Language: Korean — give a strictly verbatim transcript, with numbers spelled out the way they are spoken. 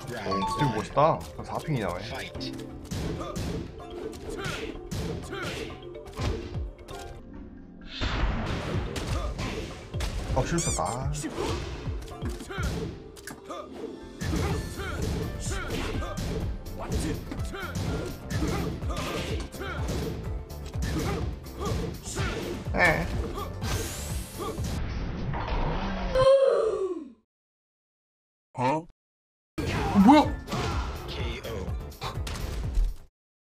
오, 스티브 멋있다. 사 핑이 나와요. 어, 실수다. 에. 어? 어, 뭐야?